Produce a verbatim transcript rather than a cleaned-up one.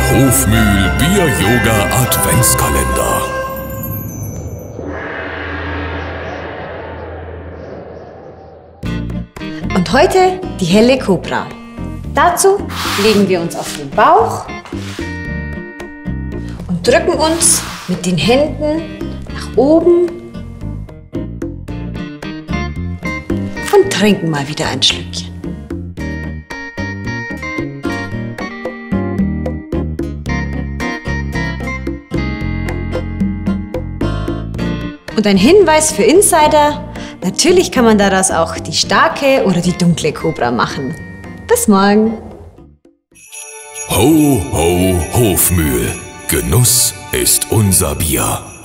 Hofmühl Bier-Yoga Adventskalender. Und heute die helle Kobra. Dazu legen wir uns auf den Bauch und drücken uns mit den Händen nach oben und trinken mal wieder ein Schlückchen. Und ein Hinweis für Insider: Natürlich kann man daraus auch die starke oder die dunkle Kobra machen. Bis morgen! Ho, ho, Hofmühl. Genuss ist unser Bier.